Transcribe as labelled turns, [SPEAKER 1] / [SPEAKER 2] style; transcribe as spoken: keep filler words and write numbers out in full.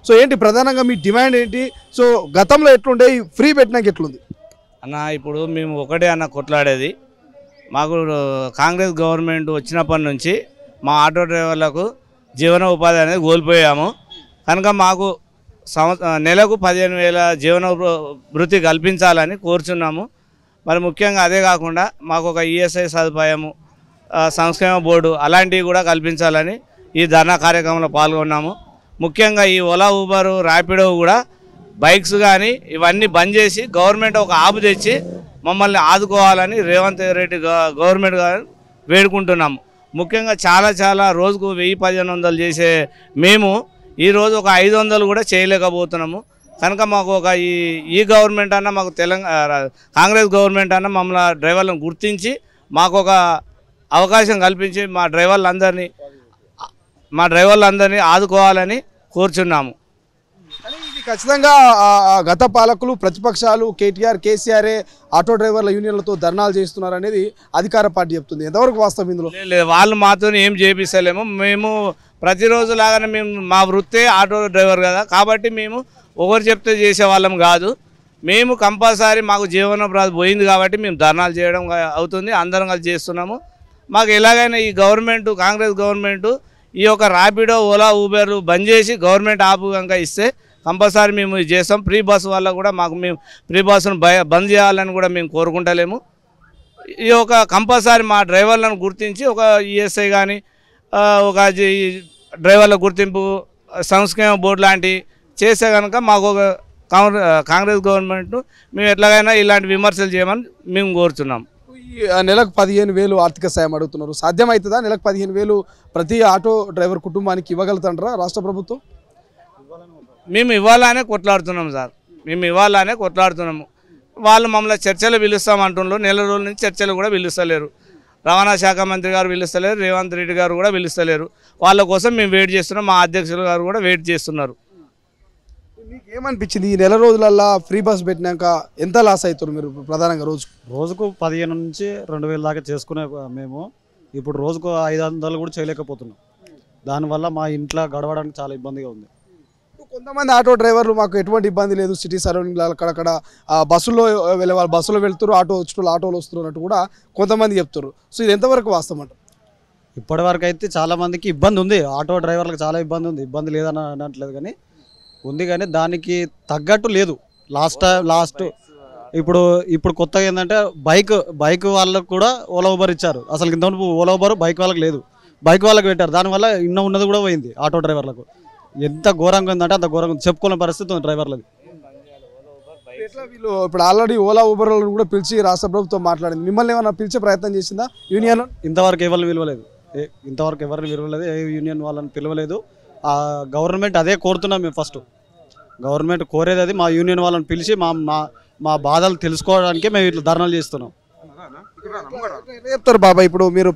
[SPEAKER 1] So ఏంటి ప్రధానంగా మీ demand ఏంటి? సో గతంలో ఎట్లుండే ఫ్రీ పెట్టినాక ఎట్లుంది
[SPEAKER 2] అన్న? ఇప్పుడు మేము ఒకటే అన్న కొట్లాడేది, మాకు కాంగ్రెస్ గవర్నమెంట్ వచ్చినప్పటి నుంచి మా ఆటో డ్రైవర్లకు జీవన ఉపాధి అనేది కోల్పోయాము కనుక మాకు సంవత్స నెలకు పదిహేను వేల జీవన భృతి కల్పించాలని కోరుచున్నాము. మరి ముఖ్యంగా అదే కాకుండా మాకు ఒక ఈఎస్ఐ సదుపాయము, సంక్షేమ బోర్డు అలాంటివి కూడా కల్పించాలని ఈ ధర్నా కార్యక్రమంలో పాల్గొన్నాము. ముఖ్యంగా ఈ ఓలా, ఊబరు, ర్యాపిడో కూడా బైక్స్ కానీ ఇవన్నీ బంద్ చేసి గవర్నమెంట్ ఒక ఆపు తెచ్చి మమ్మల్ని ఆదుకోవాలని రేవంత్ రెడ్డి గవర్నమెంట్ గారు వేడుకుంటున్నాము. ముఖ్యంగా చాలా చాలా రోజుకు వెయ్యి పదిహేను వందలు చేసే మేము ఈరోజు ఒక ఐదు వందలు కూడా చేయలేకపోతున్నాము. కనుక మాకు ఒక ఈ ఈ గవర్నమెంట్ అన్న, మాకు తెలంగాణ కాంగ్రెస్ గవర్నమెంట్ అన్న మమ్మల్ని డ్రైవర్లను గుర్తించి మాకు ఒక అవకాశం కల్పించి మా డ్రైవర్లందరినీ మా డ్రైవర్లందరినీ ఆదుకోవాలని కోరుచున్నాము.
[SPEAKER 1] ఇది ఖచ్చితంగా గత పాలకులు, ప్రతిపక్షాలు, కేటీఆర్, కేసీఆరే ఆటో డ్రైవర్ల యూనియన్లతో ధర్నాలు చేస్తున్నారు అనేది అధికార పార్టీ చెప్తుంది. ఎంతవరకు వాస్తవం ఇందులో?
[SPEAKER 2] లేదు, వాళ్ళు మాతో ఏం చేపిస్తలేము. మేము ప్రతిరోజు లాగానే మేము మా వృత్తే ఆటో డ్రైవర్ కదా, కాబట్టి మేము ఒకరు చెప్తే చేసే వాళ్ళం కాదు. మేము కంపల్సరీ మాకు జీవనోపాధి పోయింది కాబట్టి మేము ధర్నాలు చేయడం అవుతుంది. అందరం కలిసి చేస్తున్నాము. మాకు ఎలాగైనా ఈ గవర్నమెంట్, కాంగ్రెస్ గవర్నమెంట్ ఈ యొక్క ర్యాపిడో, ఓలా, ఊబర్లు బంద్ చేసి గవర్నమెంట్ ఆపు కనుక ఇస్తే కంపల్సరీ మేము చేస్తాం. ఫ్రీ బస్సు వల్ల కూడా మాకు మేము ఫ్రీ బస్సును బంద్ చేయాలని కూడా మేము కోరుకుంటలేము. ఈ యొక్క కంపల్సరీ మా డ్రైవర్లను గుర్తించి ఒక ఈఎస్ఐ కానీ, ఒక డ్రైవర్ల గుర్తింపు సంక్షేమ బోర్డు లాంటివి చేస్తే కనుక మాకు ఒక కాంగ్రెస్ గవర్నమెంట్ మేము ఎట్లాగైనా ఇలాంటి విమర్శలు చేయమని మేము కోరుతున్నాం.
[SPEAKER 1] నెలకు పదిహేను వేలు ఆర్థిక సాయం అడుగుతున్నారు. సాధ్యమవుతుందా? నెలకు పదిహేను వేలు ప్రతి ఆటో డ్రైవర్ కుటుంబానికి ఇవ్వగలుగుతారా రాష్ట్ర ప్రభుత్వం?
[SPEAKER 2] మేము ఇవ్వాలనే కొట్లాడుతున్నాం సార్, మేము ఇవ్వాలనే కొట్లాడుతున్నాము. వాళ్ళు మమ్మల్ని చర్చలు పిలుస్తామంటున్నారు. నెల రోజుల నుంచి చర్చలు కూడా పిలుస్తలేరు. రవాణా శాఖ మంత్రి గారు పిలుస్తలేరు, రేవంత్ రెడ్డి గారు కూడా పిలుస్తలేరు. వాళ్ళ కోసం మేము వెయిట్ చేస్తున్నాం. మా అధ్యక్షులు గారు కూడా వెయిట్ చేస్తున్నారు.
[SPEAKER 1] మీకు ఏమనిపించింది ఈ నెల రోజులల్లా ఫ్రీ బస్ పెట్టినాక ఎంత లాస్ అవుతారు మీరు? ప్రధానంగా రోజు
[SPEAKER 3] రోజుకు పదిహేను నుంచి రెండు వేల దాకా చేసుకునే మేము ఇప్పుడు రోజుకు ఐదు వందలు కూడా చేయలేకపోతున్నాం. దానివల్ల మా ఇంట్లో గడవడానికి చాలా ఇబ్బందిగా ఉంది.
[SPEAKER 1] కొంతమంది ఆటో డ్రైవర్లు మాకు ఎటువంటి ఇబ్బంది లేదు, సిటీ సరౌండింగ్ అక్కడక్కడ బస్సులో వెళ్ళే వాళ్ళు బస్సులో వెళ్తారు, ఆటో వచ్చి ఆటోలు వస్తున్నారు అన్నట్టు కూడా కొంతమంది చెప్తారు. సో ఇది ఎంతవరకు వాస్తవం అంటారు?
[SPEAKER 3] ఇప్పటివరకు అయితే చాలా మందికి ఇబ్బంది ఉంది, ఆటో డ్రైవర్లకు చాలా ఇబ్బంది ఉంది. ఇబ్బంది లేదని అనట్లేదు కానీ ఉంది, కానీ దానికి తగ్గట్టు లేదు. లాస్ట్ లాస్ట్ ఇప్పుడు ఇప్పుడు కొత్తగా ఏంటంటే బైక్ బైక్ వాళ్ళకు కూడా ఓలా ఊబర్ ఇచ్చారు. అసలు ఇంతవరకు ఓలా ఊబర్ బైక్ వాళ్ళకి లేదు, బైక్ వాళ్ళకి పెట్టారు. దానివల్ల ఇన్న ఉన్నది కూడా పోయింది ఆటో డ్రైవర్లకు. ఎంత ఘోరంగా ఉందంటే అంత ఘోరంగా చెప్పుకునే పరిస్థితి ఉంది డ్రైవర్లది.
[SPEAKER 1] ఎట్లా వీళ్ళు ఇప్పుడు ఆల్రెడీ ఓలా ఊబర్లను కూడా పిలిచి రాష్ట్ర ప్రభుత్వం మాట్లాడింది. మిమ్మల్ని ఏమైనా పిలిచే ప్రయత్నం చేసిందా యూనియన్?
[SPEAKER 3] ఇంతవరకు ఎవరిని విలువలేదు, ఇంతవరకు ఎవరిని విలువలేదు, ఏ యూనియన్ వాళ్ళని పిలవలేదు. ఆ గవర్నమెంట్ అదే కోరుతున్నాం మేము. ఫస్ట్ గవర్నమెంట్ కోరేది అది, మా యూనియన్ వాళ్ళని పిలిచి మా మా బాధలు తెలుసుకోవడానికే మేము ఇట్లా ధర్నాలు చేస్తున్నాం.
[SPEAKER 1] చెప్తారు బాబా, ఇప్పుడు మీరు